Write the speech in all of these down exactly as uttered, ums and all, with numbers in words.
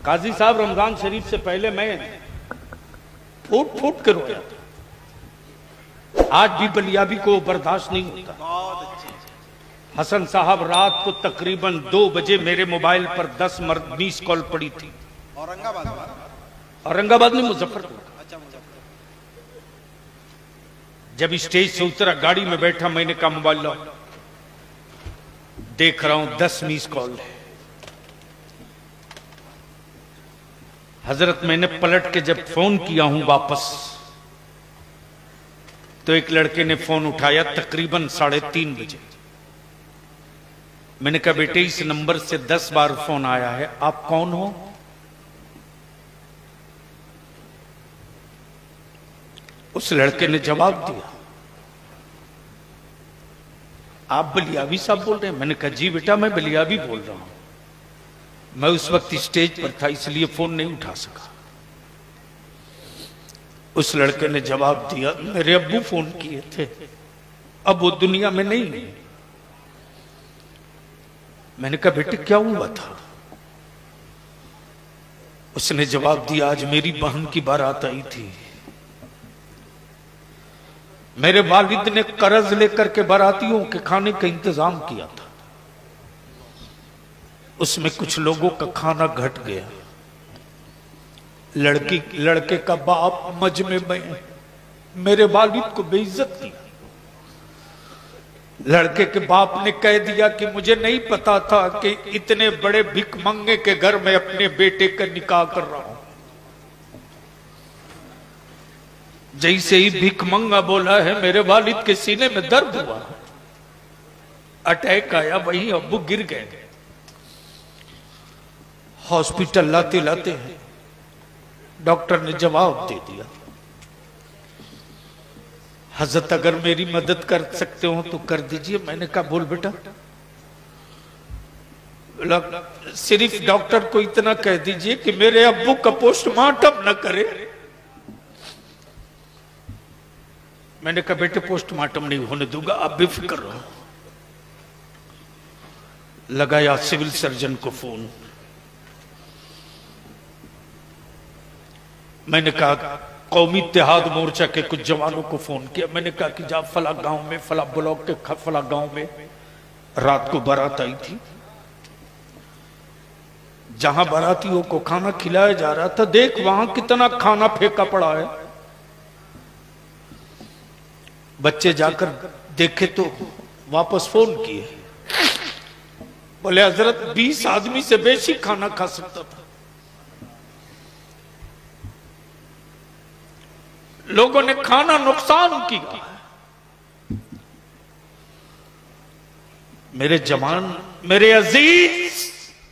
काजी साहब, रमजान शरीफ से पहले मैं फूट फूट कर रोया था। आज भी बलियाबी को बर्दाश्त नहीं होता। हसन साहब, रात को तकरीबन दो बजे मेरे मोबाइल पर दस मर्द बीस कॉल पड़ी थी। औरंगाबाद औरंगाबाद में मुजफ्फरपुर। जब स्टेज से उतरा, गाड़ी में बैठा, मैंने कहा मोबाइल लो। देख रहा हूं दस मिस कॉल है। हजरत, मैंने पलट के जब फोन किया हूं वापस, तो एक लड़के ने फोन उठाया तकरीबन साढ़े तीन बजे। मैंने कहा बेटे, इस नंबर से दस बार फोन आया है, आप कौन हो? उस लड़के ने जवाब दिया, आप बलियाबी साहब बोल रहे हैं? मैंने कहा जी बेटा, मैं बलियाबी बोल रहा हूं। मैं उस वक्त स्टेज पर था, इसलिए फोन नहीं उठा सका। उस लड़के ने जवाब दिया, मेरे अब्बू फोन किए थे, अब वो दुनिया में नहीं है। मैंने कहा बेटे क्या हुआ था? उसने जवाब दिया, आज मेरी बहन की बारात आई थी। मेरे वालिद ने कर्ज लेकर के बारातियों के खाने का इंतजाम किया था। उसमें कुछ लोगों का खाना घट गया। लड़की लड़के का बाप मजमे में मेरे वालिद को बेइज्जत किया। लड़के के बाप ने कह दिया कि मुझे नहीं पता था कि इतने बड़े भिखमंगे के घर में अपने बेटे का निकाह कर रहा हूं। जैसे ही भिखमंगा बोला है, मेरे वालिद के सीने में दर्द हुआ, अटैक आया, वहीं अब्बू गिर गए। हॉस्पिटल लाते लाते हैं डॉक्टर ने जवाब दे दिया, हजरत अगर मेरी मदद कर सकते हो तो कर दीजिए। मैंने कहा बोल बेटा। सिर्फ डॉक्टर को इतना कह दीजिए कि मेरे अब्बू का पोस्टमार्टम न करे। मैंने कहा बेटे, पोस्टमार्टम नहीं होने दूंगा, आप बेफिक्र रहो। लगाया सिविल सर्जन को फोन। मैंने कहा कौमी इत्तेहाद मोर्चा के कुछ जवानों को फोन किया। मैंने कहा कि जा फला गांव में, फला ब्लॉक के फला गांव में रात को बारात आई थी। जहां बारातियों को खाना खिलाया जा रहा था, देख वहां कितना खाना फेंका पड़ा है। बच्चे जाकर देखे तो वापस फोन किए, बोले हजरत बीस आदमी से बेशी खाना खा सकता था। लोगों ने खाना नुकसान किया। मेरे जवान, मेरे अजीज,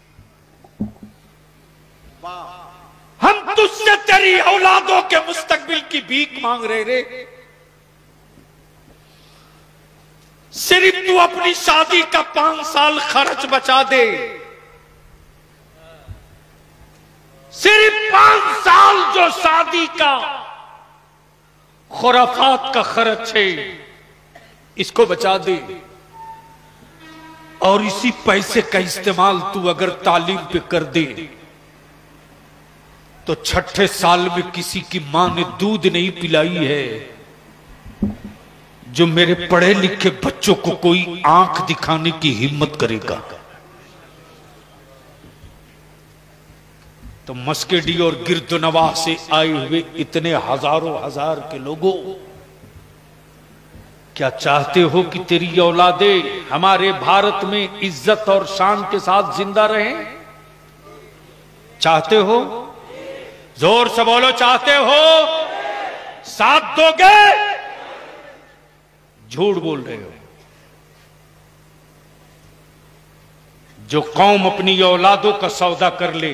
हम तुझसे तेरी औलादों के मुस्तकबिल की भीख मांग रहे रे। सिर्फ तू अपनी शादी का पांच साल खर्च बचा दे। सिर्फ पांच साल जो शादी का खुराफात का खर्च है, इसको बचा दे। और इसी पैसे का इस्तेमाल तू अगर तालीम पे कर दे, तो छठे साल में किसी की मां ने दूध नहीं पिलाई है, जो मेरे पढ़े लिखे बच्चों को कोई आंख दिखाने की हिम्मत करेगा। तो मस्केडी और गिरदनवाह से आए हुए इतने हजारों हजार के लोगों, क्या चाहते हो कि तेरी औलादें हमारे भारत में इज्जत और शान के साथ जिंदा रहें? चाहते हो? जोर से बोलो, चाहते हो? साथ दोगे? झूठ बोल रहे हो। जो कौम अपनी औलादों का सौदा कर ले,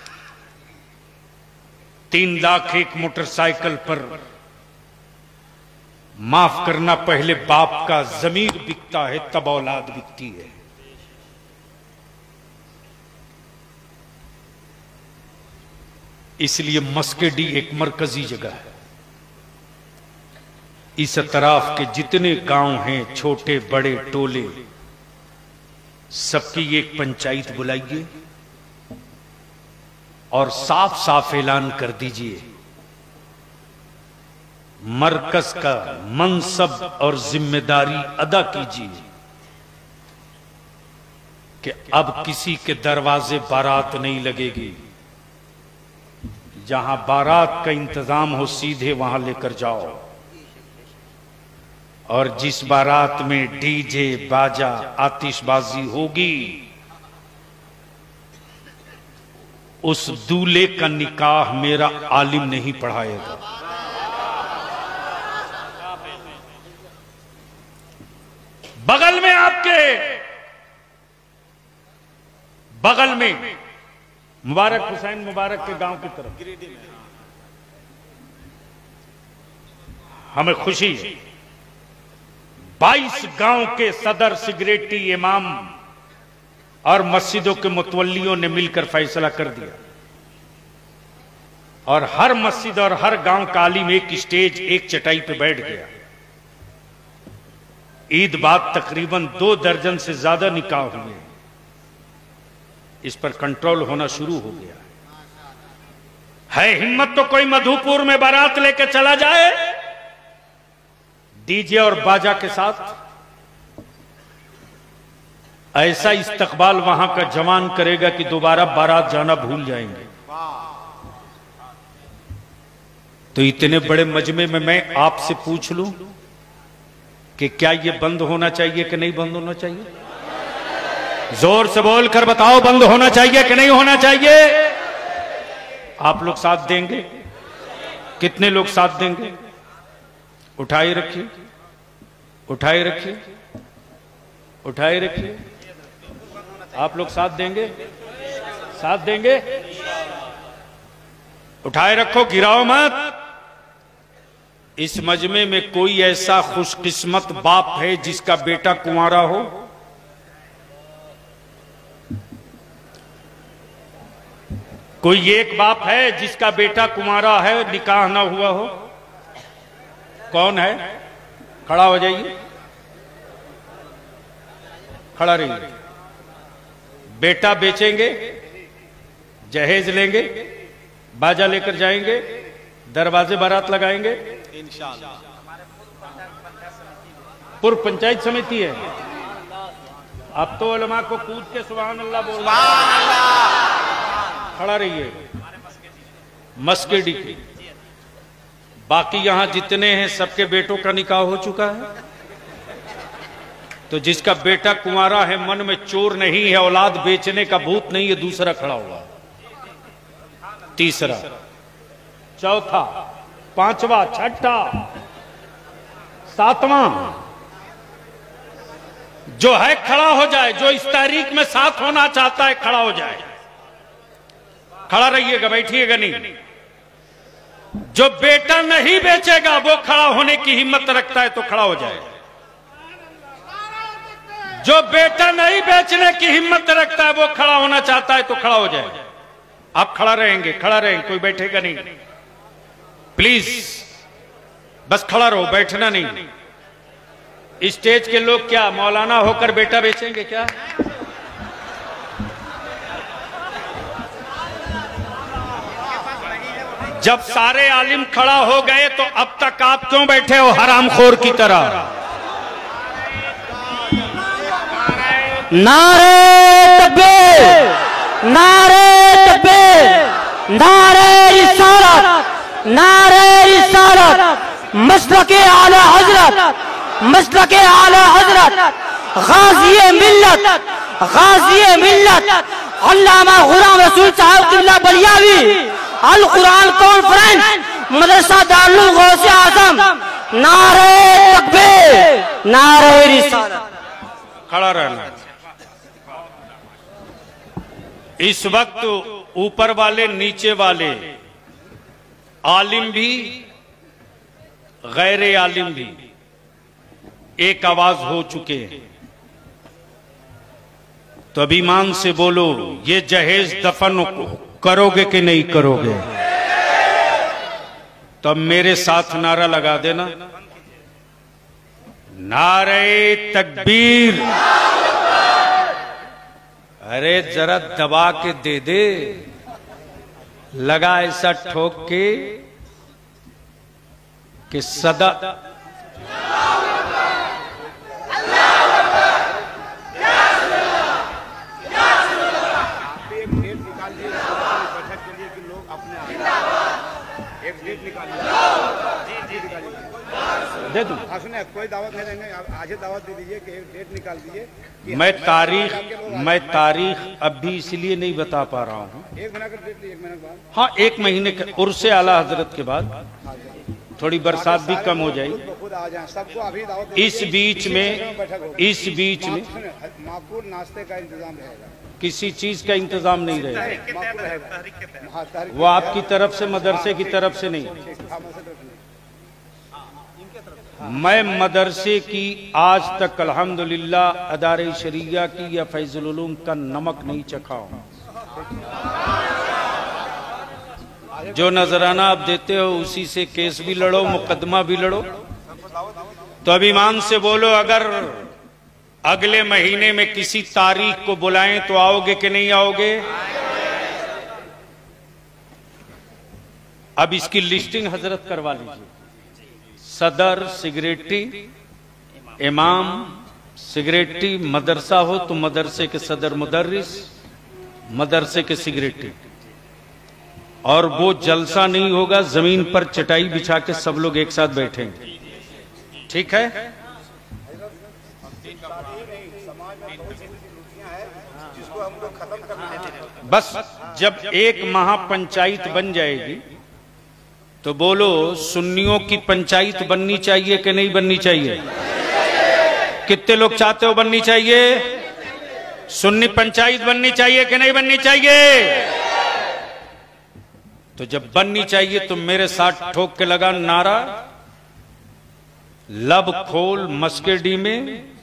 तीन लाख एक मोटरसाइकिल पर, माफ करना, पहले बाप का जमीर बिकता है तब औलाद बिकती है। इसलिए मस्केडी एक मरकजी जगह है। इस तरफ के जितने गांव हैं, छोटे बड़े टोले, सबकी एक पंचायत बुलाइए। और साफ साफ ऐलान कर दीजिए, मरकज का मनसब और जिम्मेदारी अदा कीजिए कि अब किसी के दरवाजे बारात नहीं लगेगी। जहां बारात का इंतजाम हो सीधे वहां लेकर जाओ, और जिस बारात में डीजे बाजा आतिशबाजी होगी उस दूल्हे का निकाह मेरा आलिम नहीं पढ़ाएगा। बगल में आपके बगल में मुबारक हुसैन मुबारक के गांव की तरफ हमें खुशी है, बाईस गांव के सदर सिगरेटी इमाम और मस्जिदों के मुतवल्लियों ने मिलकर फैसला कर दिया, और हर मस्जिद और हर गांव का आलिम एक स्टेज एक चटाई पे बैठ गया। ईद बाद तकरीबन दो दर्जन से ज्यादा निकाह हुए, इस पर कंट्रोल होना शुरू हो गया है। हिम्मत तो कोई मधुपुर में बारात लेके चला जाए डीजे और बाजा के साथ, ऐसा इस्तकबाल वहां का जवान करेगा कि दोबारा बारात जाना भूल जाएंगे। तो इतने बड़े मजमे में मैं आपसे पूछ लूं कि क्या यह बंद होना चाहिए कि नहीं बंद होना चाहिए? जोर से बोल कर बताओ, बंद होना चाहिए कि नहीं होना चाहिए? आप लोग साथ देंगे? कितने लोग साथ देंगे? उठाए रखिए, उठाए रखिए, उठाए रखिए। आप लोग साथ देंगे? साथ देंगे? उठाए रखो, गिराओ मत। इस मजमे में कोई ऐसा खुशकिस्मत बाप है जिसका बेटा कुंवारा हो? कोई एक बाप है जिसका बेटा कुंवारा है, निकाह ना हुआ हो? कौन है? खड़ा हो जाइए, खड़ा रहिए। बेटा बेचेंगे, जहेज लेंगे, बाजा लेकर जाएंगे, दरवाजे बारात लगाएंगे इंशाअल्लाह। पूर्व पंचायत समिति है, अब तो उलमा को कूद के सुभान अल्लाह बोल रहे हैं। खड़ा रहिए, मस्केडी की। बाकी यहां जितने हैं सबके बेटों का निकाह हो चुका है, तो जिसका बेटा कुंवारा है, मन में चोर नहीं है, औलाद बेचने का भूत नहीं है, दूसरा खड़ा हुआ, तीसरा, चौथा, पांचवा, छठा, सातवां, जो है खड़ा हो जाए। जो इस तारीख में साथ होना चाहता है खड़ा हो जाए। खड़ा रहिएगा, बैठिएगा नहीं। जो बेटा नहीं बेचेगा वो खड़ा होने की हिम्मत रखता है तो खड़ा हो जाए। जो बेटा नहीं बेचने की हिम्मत रखता है वो खड़ा होना चाहता है तो खड़ा हो जाए। आप खड़ा रहेंगे, खड़ा रहेंगे, कोई बैठेगा नहीं, प्लीज बस खड़ा रहो, बैठना नहीं। स्टेज के लोग क्या मौलाना होकर बेटा बेचेंगे क्या? जब सारे आलिम खड़ा हो गए तो अब तक आप क्यों बैठे हो हरामखोर की तरह? नारे तकबीर, नारे तकबीर, नारे रिसालत, नारे रिसालत, मसलके आला हजरत, मसलके आला हजरत, गाज़ी मिल्लत, गाज़ी मिल्लत अल्लामा गुलाम रसूल साहब किबला बलियावी, अल कुरान कॉन्फ्रेंस, मदरसा दारुल गौसे आजम। नारे तकबीर, नारे रिसालत। खड़ा रहना। इस वक्त ऊपर वाले नीचे वाले, आलिम भी गैर आलिम भी एक आवाज हो चुके हैं। तो अभिमान से बोलो, ये जहेज दफन करोगे कि नहीं करोगे? तो अब मेरे साथ नारा लगा देना, नारे तकबीर। अरे जरा दबा के दे दे, लगा ऐसा ठोक के कि सदा दे दूं। सुने, कोई दावत नहीं देंगे, आज ही दावत दे दीजिए कि एक डेट निकाल दीजिए। मैं तारीख मैं तारीख अब भी इसलिए नहीं बता पा रहा हूँ। एक महीना कर डेट, एक महीने के बाद। हाँ, एक महीने के उर्से आला हजरत के बाद थोड़ी बरसात भी कम हो जाएगी। खुद आ जाए, सबको अभी दावत। इस बीच में इस बीच में माकूल नाश्ते का इंतजाम रहेगा, किसी चीज का इंतजाम नहीं रहेगा। माकूल रहेगा। वो आपकी तरफ से, मदरसे की तरफ से नहीं। मैं मदरसे की आज तक अल्हम्दुलिल्लाह अदारे शरिया की या फैजुल उलूम का नमक नहीं चखा हूं। जो नजराना आप देते हो उसी से केस भी लड़ो, मुकदमा भी लड़ो। तो अब ईमान से बोलो, अगर अगले महीने में किसी तारीख को बुलाएं तो आओगे कि नहीं आओगे? अब इसकी लिस्टिंग हजरत करवा लीजिए। सदर सिगरेटी, इमाम सिगरेटी, मदरसा हो तो मदरसे के सदर मुदर्रिस, मदरसे के सिगरेटी। और वो जलसा नहीं होगा, जमीन पर चटाई बिछा के सब लोग एक साथ बैठेंगे। ठीक है? बस जब एक महापंचायत बन जाएगी तो बोलो, सुन्नियों की पंचायत बननी चाहिए कि नहीं बननी चाहिए? कितने लोग चाहते हो बननी चाहिए? सुन्नी पंचायत बननी चाहिए कि नहीं बननी चाहिए? तो जब बननी चाहिए तो मेरे साथ ठोक के लगा नारा, लब खोल मस्केडी में